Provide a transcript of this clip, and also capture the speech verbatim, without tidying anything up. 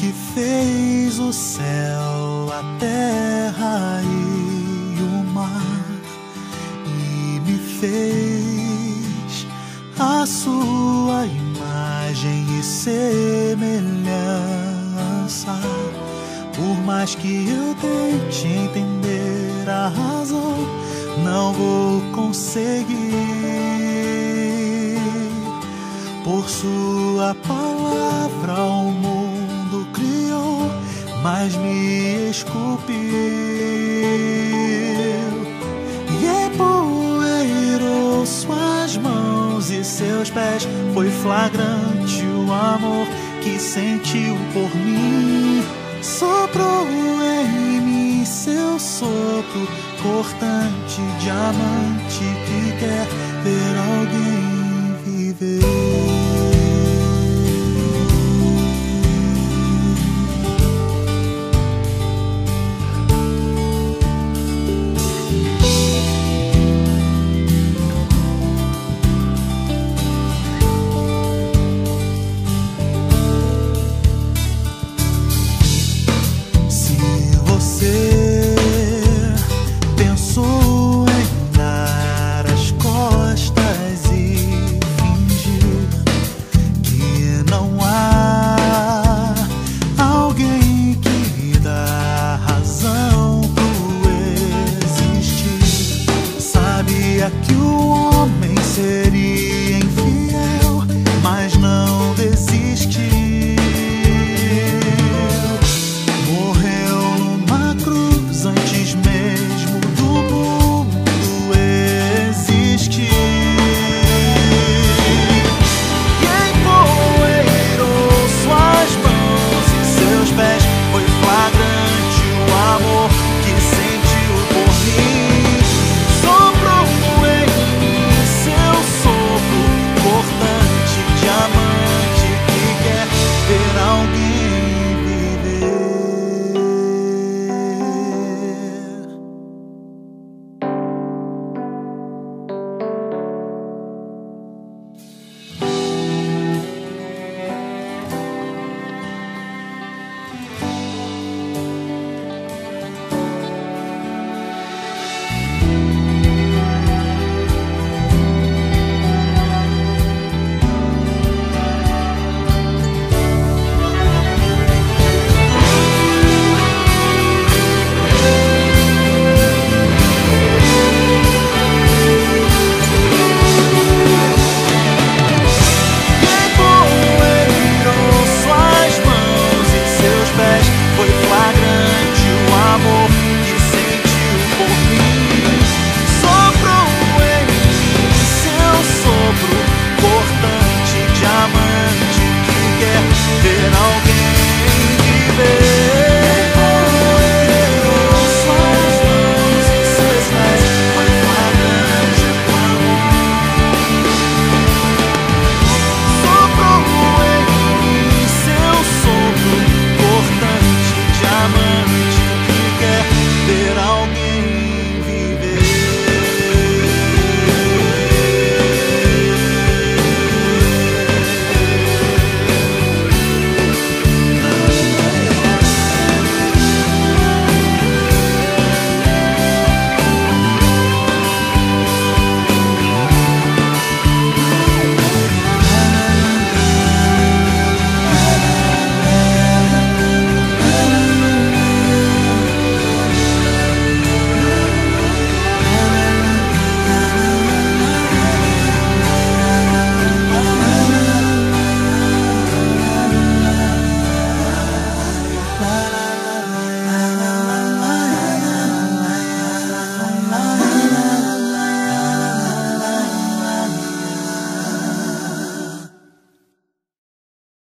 que fez o céu, a terra e o mar, e me fez a sua imagem e semelhança. Por mais que eu tente entender a razão, não vou conseguir. Por sua palavra o mundo criou, mas me esculpiu. E empoeirou suas mãos e seus pés. Foi flagrante o amor que sentiu por mim. Soprou em mim seu sopro cortante, diamante que quer ver alguém